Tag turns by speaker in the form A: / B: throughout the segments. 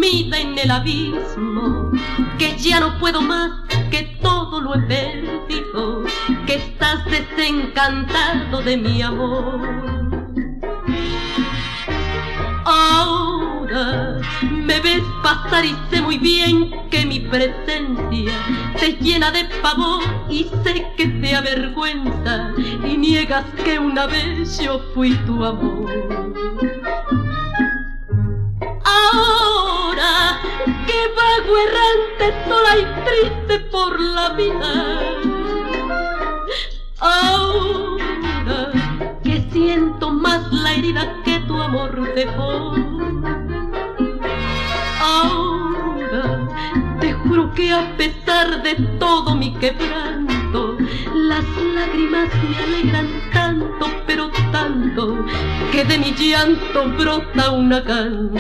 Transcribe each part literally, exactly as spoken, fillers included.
A: sumida en el abismo, que ya no puedo más, que todo lo he perdido, que estás desencantado de mi amor. Ahora me ves pasar y sé muy bien que mi presencia te llena de pavor y sé que te avergüenza y niegas que una vez yo fui tu amor. Ahora que vago errante, sola y triste por la vida, ahora que siento más la herida que tu amor dejó, ahora te juro que a pesar de todo mi quebranto, las lágrimas me alegran tanto, pero tanto, que de mi llanto brota una canción.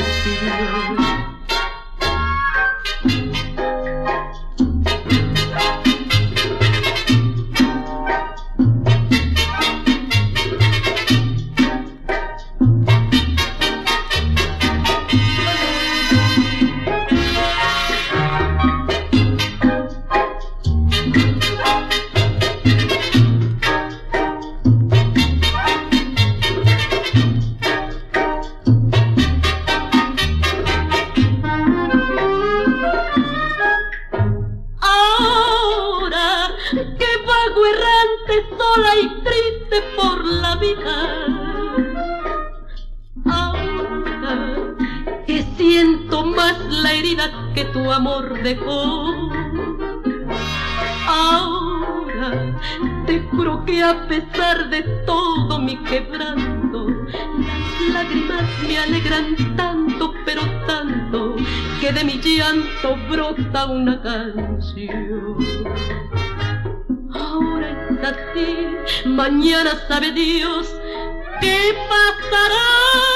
A: Sola y triste por la vida, ahora que siento más la herida que tu amor dejó, ahora te juro que a pesar de todo mi quebranto, las lágrimas me alegran tanto, pero tanto, que de mi llanto brota una canción. Ahora es así, mañana sabe Dios qué pasará.